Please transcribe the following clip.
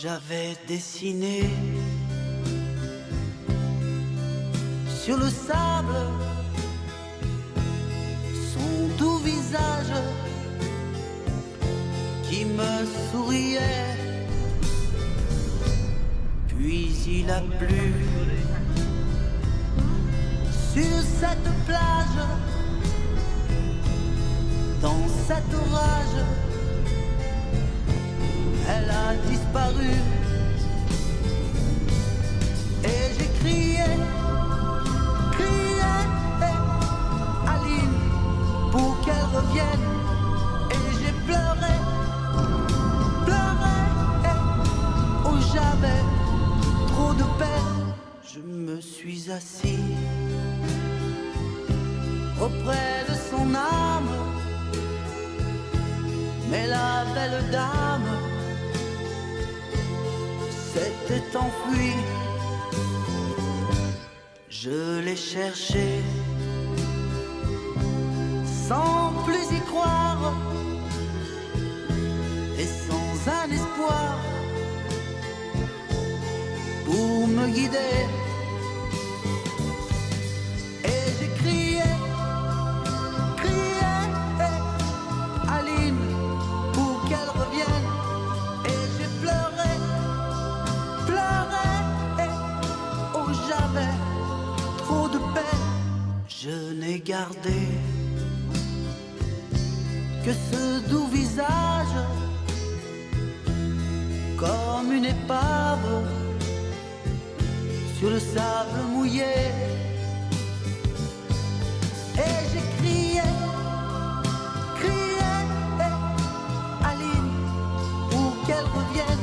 j'avais dessiné sur le sable son doux visage qui me souriait. Puis il a plu sur cette plage, dans cet orage, elle a disparu. Et j'ai crié, crié, Aline, pour qu'elle revienne. Et j'ai pleuré, pleuré, oh j'avais trop de peine. Je me suis assis auprès de son âme, mais la belle dame s'était enfuie. Je l'ai cherchée sans plus y croire et sans un espoir pour me guider. Et j'ai crié, crié, Aline, pour qu'elle revienne. Et j'ai pleuré, pleuré, oh j'avais trop de peine. Je n'ai gardé que ce doux visage, comme une épave sur le sable mouillé. Et j'ai crié, crié, Aline, pour qu'elle revienne.